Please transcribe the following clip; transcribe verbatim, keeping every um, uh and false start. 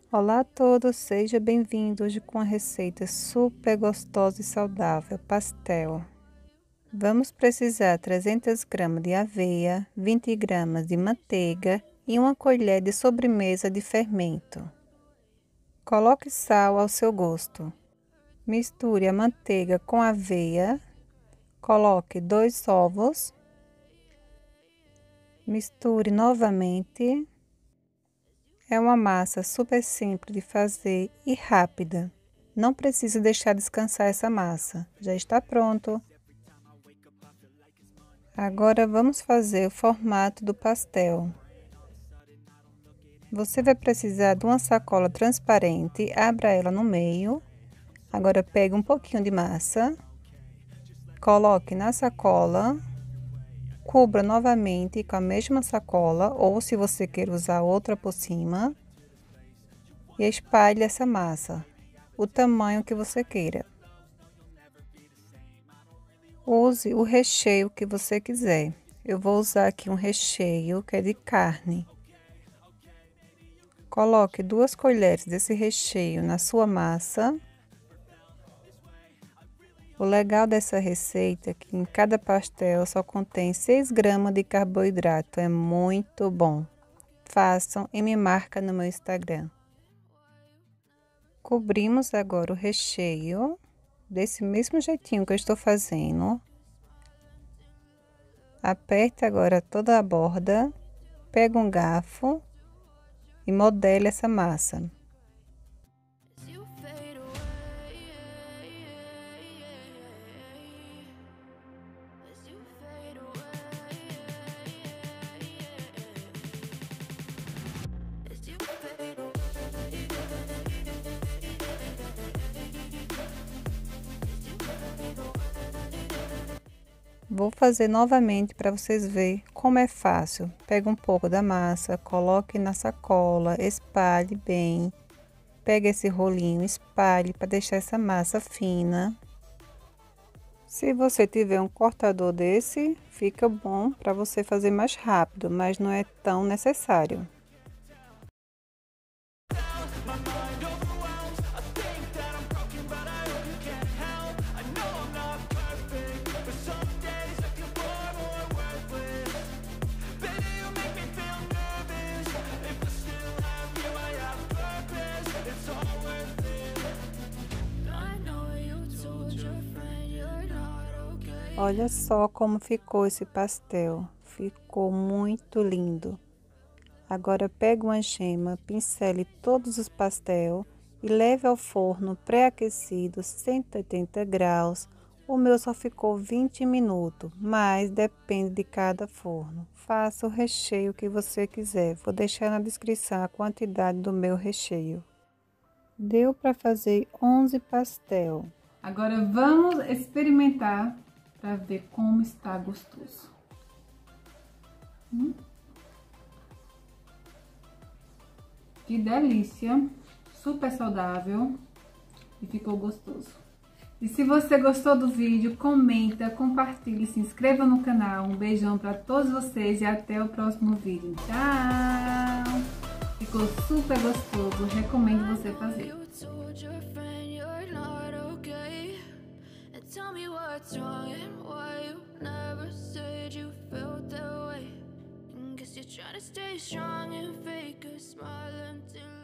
Olá a todos, seja bem-vindo hoje com uma receita super gostosa e saudável, pastel. Vamos precisar trezentas gramas de aveia, vinte gramas de manteiga e uma colher de sobremesa de fermento. Coloque sal ao seu gosto. Misture a manteiga com a aveia, coloque dois ovos, misture novamente. É uma massa super simples de fazer e rápida. Não precisa deixar descansar essa massa. Já está pronto. Agora vamos fazer o formato do pastel. Você vai precisar de uma sacola transparente. Abra ela no meio. Agora pegue um pouquinho de massa. Coloque na sacola. Cubra novamente com a mesma sacola, ou se você quer usar outra por cima, e espalhe essa massa, o tamanho que você queira. Use o recheio que você quiser. Eu vou usar aqui um recheio que é de carne. Coloque duas colheres desse recheio na sua massa. O legal dessa receita é que em cada pastel só contém seis gramas de carboidrato, é muito bom. Façam e me marca no meu Instagram. Cobrimos agora o recheio, desse mesmo jeitinho que eu estou fazendo. Aperte agora toda a borda, pega um garfo e modele essa massa. Vou fazer novamente para vocês verem como é fácil. Pega um pouco da massa, coloque na sacola, espalhe bem. Pega esse rolinho, espalhe para deixar essa massa fina. Se você tiver um cortador desse, fica bom para você fazer mais rápido, mas não é tão necessário. Olha só como ficou esse pastel, ficou muito lindo. Agora pega uma gema, pincele todos os pastéis e leve ao forno pré-aquecido cento e oitenta graus. O meu só ficou vinte minutos, mas depende de cada forno. Faça o recheio que você quiser, vou deixar na descrição a quantidade do meu recheio. Deu para fazer onze pastel. Agora vamos experimentar para ver como está gostoso. Hum? Que delícia, super saudável e ficou gostoso. E se você gostou do vídeo, comenta, compartilhe, se inscreva no canal. Um beijão para todos vocês e até o próximo vídeo. Tchau! Ficou super gostoso, recomendo você fazer. Tell me what's wrong and why you never said you felt that way. Guess you're trying to stay strong and fake a smile until